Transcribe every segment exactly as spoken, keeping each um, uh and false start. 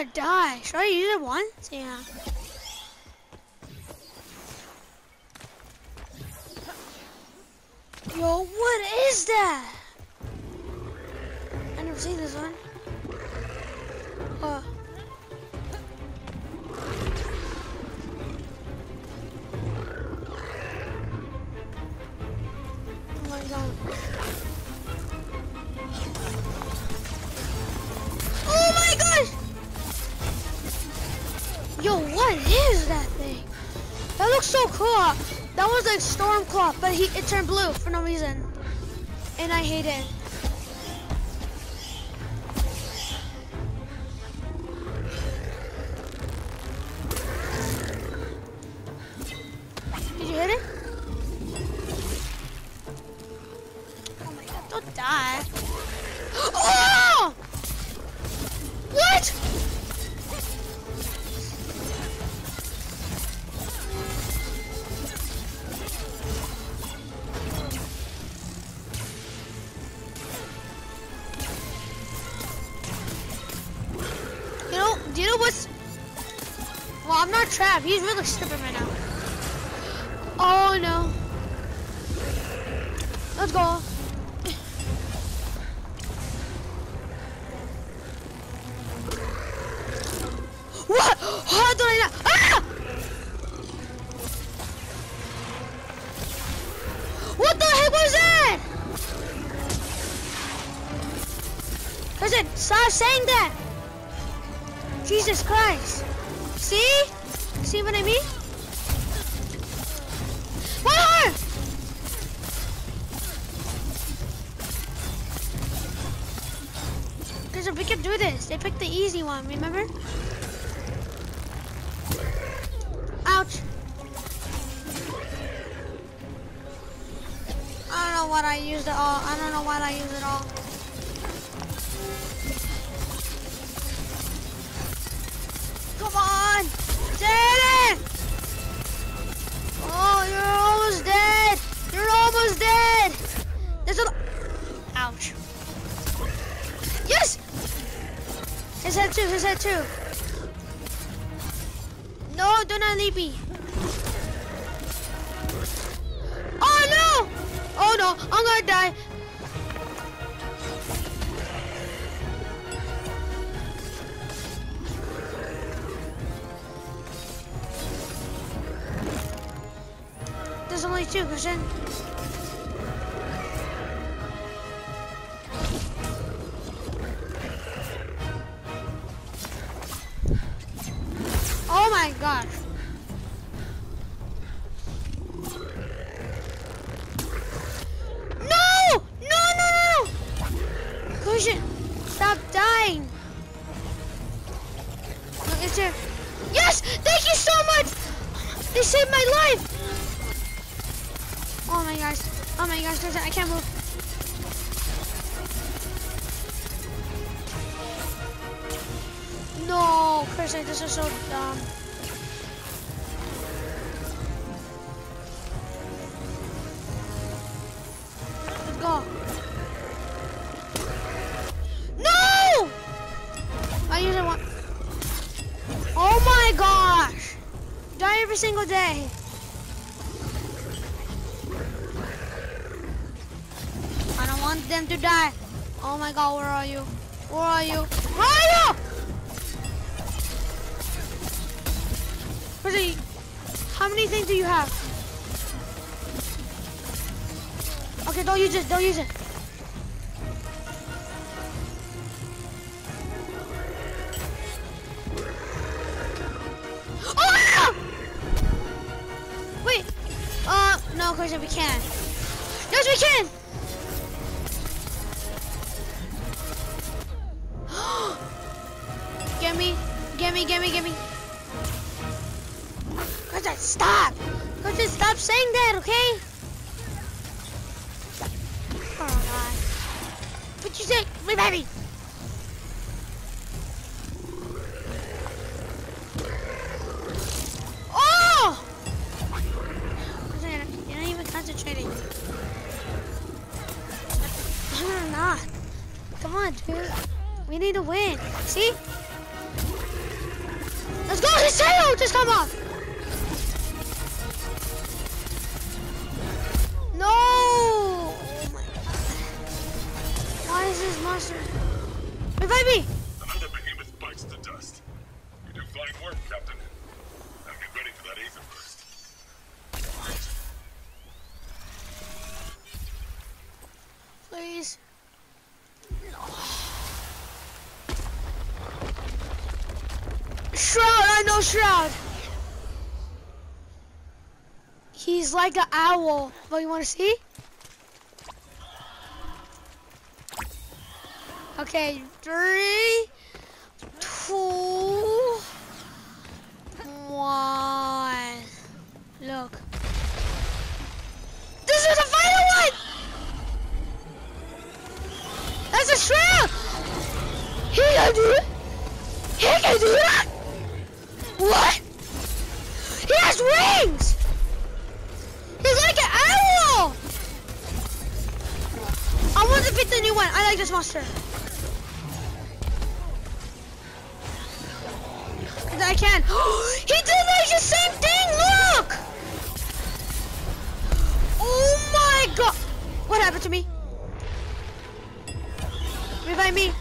gonna die. Should I use it once? Yeah. Yo, what is that? I never seen this one. Uh. Oh my god. Oh my gosh! Yo, what is that thing? That looks so cool. That was like Stormclaw, but he it turned blue for no reason. And I hate it. Did you hit it? Oh my god, don't die. Oh! What? You know, do you know what's... Well, I'm not trapped. He's really stupid right now. Oh no. Let's go. What? How did I not? Ah! What the heck was that? Listen, stop saying that. Jesus Christ. See? See what I mean? More! Because we can do this. They picked the easy one, remember? Ouch. I don't know what I used it all. I don't know what I used it all. Come on! Did it! Oh, you're almost dead! You're almost dead! There's a... Ouch. Yes! His head too, his head too. No, do not leave me. Oh no! Oh no, I'm gonna die. There's only two, Christian. Oh my gosh. No! No, no, no! Christian, stop dying. Look, it's here. Yes! Thank you so much! They saved my life! Oh my gosh. Oh my gosh, Christian, I can't move. No, Christian, this is so dumb. Let's go. No! I use it one. Oh my gosh! Die every single day. I don't want them to die. Oh my god, where are you? Where are you? Where are you? Where's he? How many things do you have? Okay, don't use it, don't use it. Oh! Wait. Uh, no, Christian, we can. Yes, we can! Get me, get me, get me, get me. Christian, stop! Christian, stop saying that, okay? Oh god. What you say? Revive me! Oh! Christian, you're not even concentrating. I'm not. Come on, dude. We need to win. See? No! Just come off! No! Oh my god. Why is this monster? Revive me! Another behemoth bites the dust. You do fine work, Captain. Now get ready for that Aether burst. Please. Shroud! I know Shroud! He's like an owl. But you want to see? Okay, three, two, one. Look. This is the final one! That's a Shroud! He can do it! He can do that! What? He has wings! He's like an owl! I want to pick the new one. I like this monster. I can. He did like the same thing. Look! Oh my god! What happened to me? Revive me.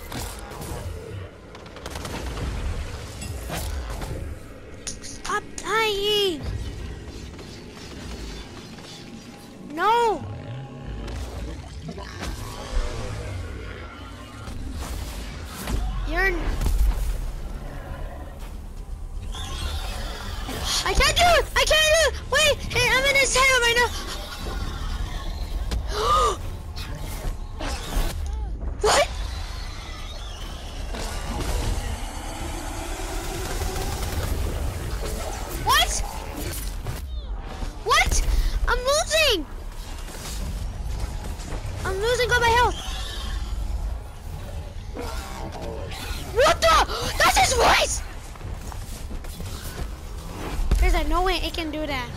Stop dying. No. You're... I can't do it! I can't do it! Wait! Hey, I'm in his head right now! What? What? What? I'm losing! I'm losing all my health! What the? That's his voice! There's like no way it can do that.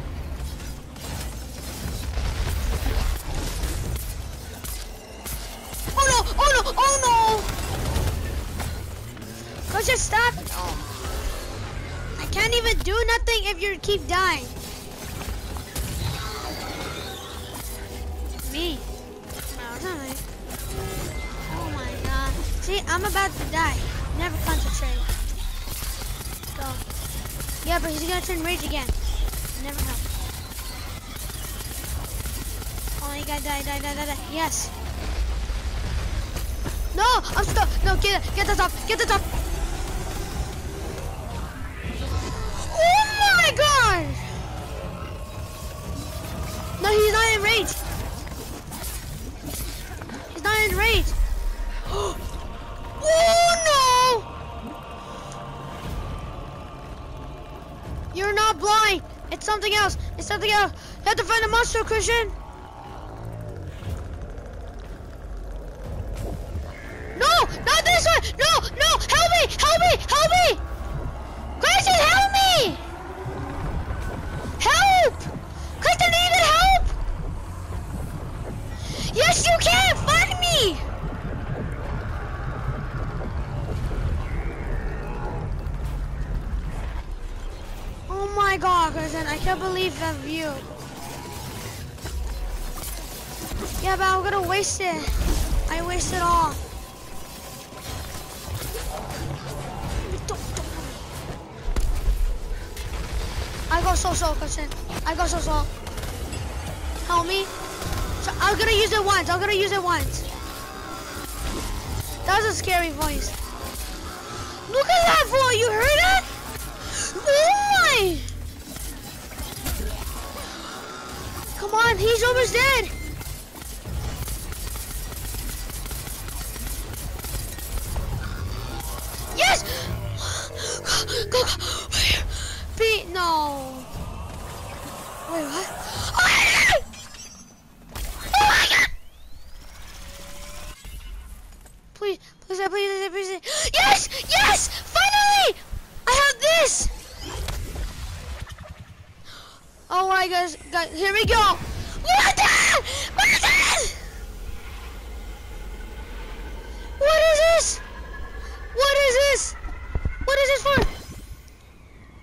Oh no! Oh no! Oh no! Go just stop! No. I can't even do nothing if you keep dying. Me? No, it's not me. Oh my god! See, I'm about to die. Never concentrate. Go. Yeah, but he's gonna turn rage again. Never help. Oh, you gotta die, die, die, die, die. Yes. No, I'm stuck. No, get it. Get the top. Get the top. Oh my god! No, he's not in rage. He's not in rage. Oh no! You're not blind. It's something else. It's something else. You have to find a monster, Christian. No, not this one. No, no. Help me. Help me. Help me. Christian, help me. Help. Christian, do you need help? Yes, you can. Find me. Oh my god, Christian, I can't believe that view. Yeah, but I'm gonna waste it. I waste it all. I go so so, Christian. I go so so. Help me. So I'm gonna use it once. I'm gonna use it once. That was a scary voice. Look at that voice. You heard it? Oh my! Come on, he's almost dead. Yes! Go, go. Be no. Wait, what? Oh my god! Oh my god! Please, please, please, please, please. Yes! Yes! Finally! I have this! Oh my gosh, guys, here we go! Look at that! Look at that! What is this? What is this? What is this for?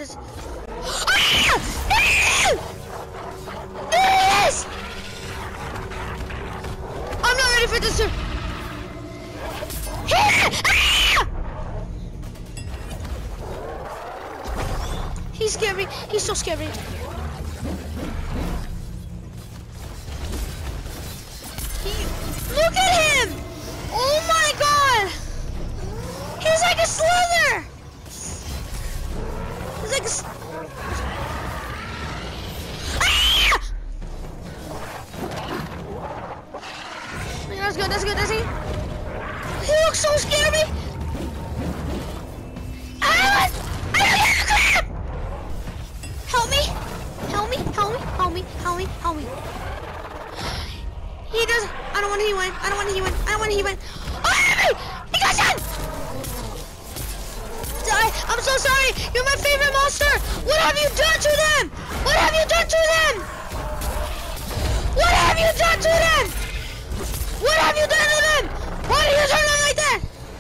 this. Ah! Ah! There it is! I'm not ready for this, sir. Ah! He's scared me. He's so scared me. He, look at him! Oh my god! He's like a slither! He's like a... S ah! That's good, that's good, that's it. He looks so scary! I don't, I don't get the crap! Help me! Help me, help me, help me, help me, help me. He does. I don't want to he win. I don't want to he win. I don't want to he win. Oh, help me! He got shot! Die. I'm so sorry. You're my favorite monster. What have you done to them? What have you done to them? What have you done to them? What have you done to them? Why do you turn them like that?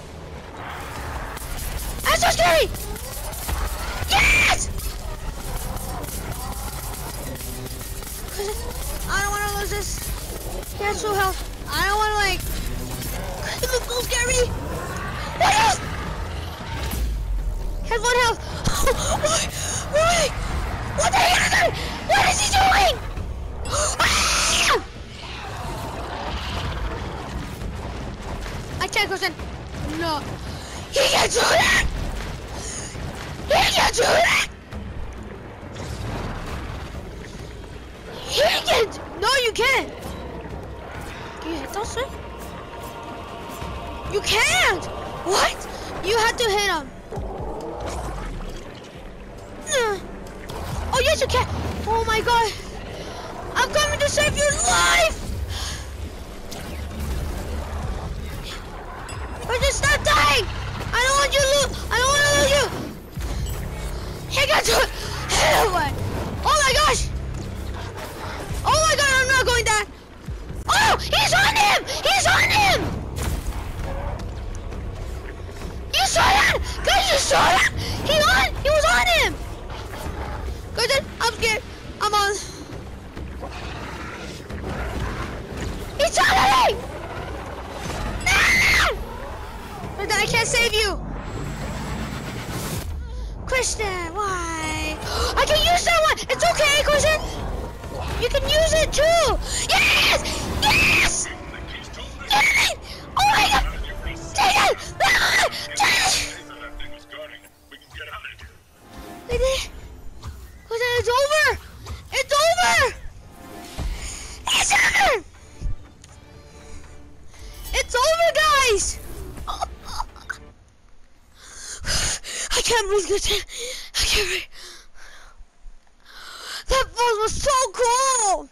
That's so scary. Yes! I don't want to lose this. He has full health. I don't want to like. He looks so scary. What is? He has one health. Oh, oh, oh, what the heck? What is he doing? Ah! I can't go in. No. He can't do that. He can't do that. He can't. No, you can't. Can you hit those, sir? You can't! What? You had to hit him. Uh. Oh, yes, you can. Oh, my God. I'm coming to save your life! But just stop dying! I don't want you to lose. I don't want to lose you. He got to it. Oh, my gosh. Oh, my God, I'm not going down. Oh, he's on him! He's on him! You saw that? Guys, you saw that? He on? He was on him! Guys, I'm scared. I'm on. He's on me! No! I can't save you. Christian, why? I can use that one! It's okay, Christian! You can use it too! Yes! Yes! Yes! Oh my God! Take it! We did. It's over! It's over! It's over! It's over, guys! I can't breathe, good. I can't breathe. That boss was so cool!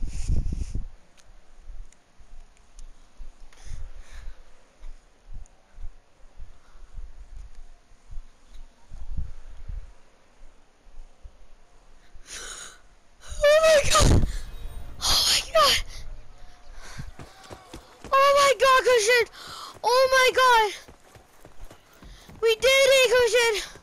Oh my God! Oh my God! Oh my God, Cushion! Oh my God! We did it, Cushion!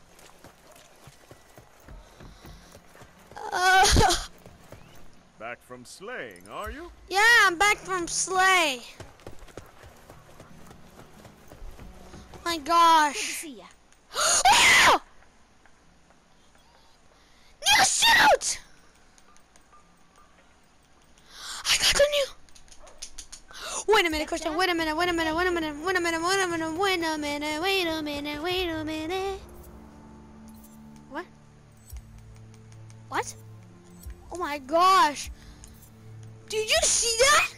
Uh, Back from slaying, are you? yeah, I'm back from Slay. My gosh. Good to see ya. Oh! New suit! I got the new. Wait a minute, Christian. Wait a minute. Wait a minute. Wait a minute. Wait a minute. Wait a minute. Wait a minute. Wait a minute. Wait a minute. What? What? Oh my gosh. Did you see that?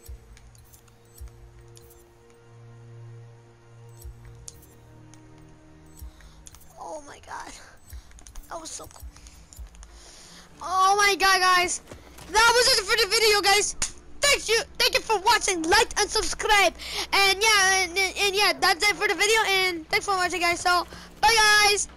Oh my God. That was so cool. Oh my God, guys. That was it for the video, guys. Thank you. Thank you for watching. Like and subscribe. And yeah, and, and yeah, that's it for the video. And thanks for watching, guys. So, bye, guys.